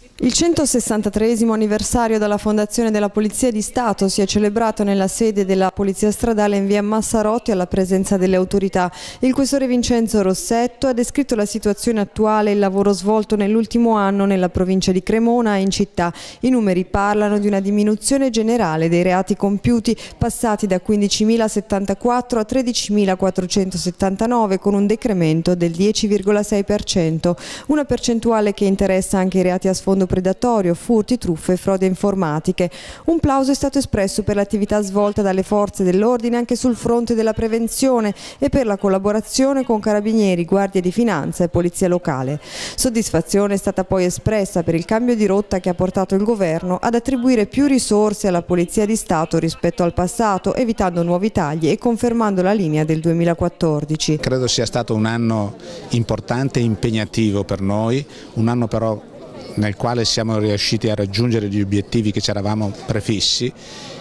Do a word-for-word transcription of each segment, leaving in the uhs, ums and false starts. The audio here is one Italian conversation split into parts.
Il centosessantatreesimo anniversario dalla fondazione della Polizia di Stato si è celebrato nella sede della Polizia Stradale in via Massarotti alla presenza delle autorità. Il questore Vincenzo Rossetto ha descritto la situazione attuale e il lavoro svolto nell'ultimo anno nella provincia di Cremona e in città. I numeri parlano di una diminuzione generale dei reati compiuti, passati da quindicimilasettantaquattro a tredicimilaquattrocentosettantanove, con un decremento del dieci virgola sei per cento, una percentuale che interessa anche i reati a sfondo predatorio, furti, truffe e frodi informatiche. Un plauso è stato espresso per l'attività svolta dalle forze dell'ordine anche sul fronte della prevenzione e per la collaborazione con Carabinieri, Guardia di Finanza e Polizia Locale. Soddisfazione è stata poi espressa per il cambio di rotta che ha portato il governo ad attribuire più risorse alla Polizia di Stato rispetto al passato, evitando nuovi tagli e confermando la linea del duemilaquattordici. Credo sia stato un anno importante e impegnativo per noi, un anno però nel quale siamo riusciti a raggiungere gli obiettivi che ci eravamo prefissi,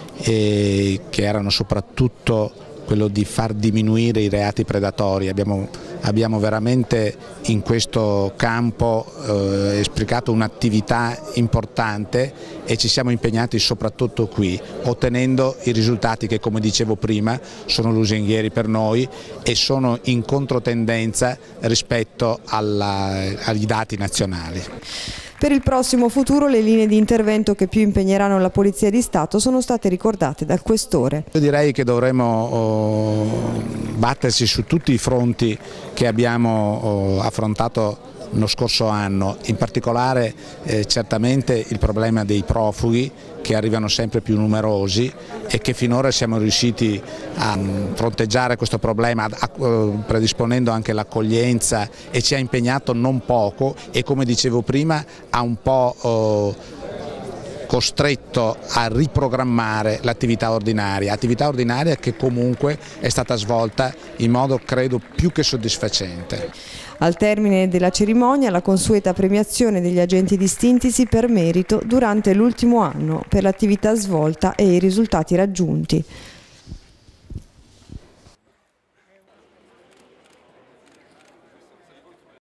e che erano soprattutto quello di far diminuire i reati predatori. Abbiamo, abbiamo veramente in questo campo eh, esplicato un'attività importante e ci siamo impegnati soprattutto qui, ottenendo i risultati che, come dicevo prima, sono lusinghieri per noi e sono in controtendenza rispetto alla, agli dati nazionali. Per il prossimo futuro le linee di intervento che più impegneranno la Polizia di Stato sono state ricordate dal Questore. Io direi che dovremo oh, battersi su tutti i fronti che abbiamo oh, affrontato lo scorso anno, in particolare eh, certamente il problema dei profughi che arrivano sempre più numerosi e che finora siamo riusciti a fronteggiare questo problema a, a, predisponendo anche l'accoglienza, e ci ha impegnato non poco e, come dicevo prima, ha un po' oh, costretto a riprogrammare l'attività ordinaria, attività ordinaria che comunque è stata svolta in modo, credo, più che soddisfacente. Al termine della cerimonia, la consueta premiazione degli agenti distintisi per merito durante l'ultimo anno per l'attività svolta e i risultati raggiunti.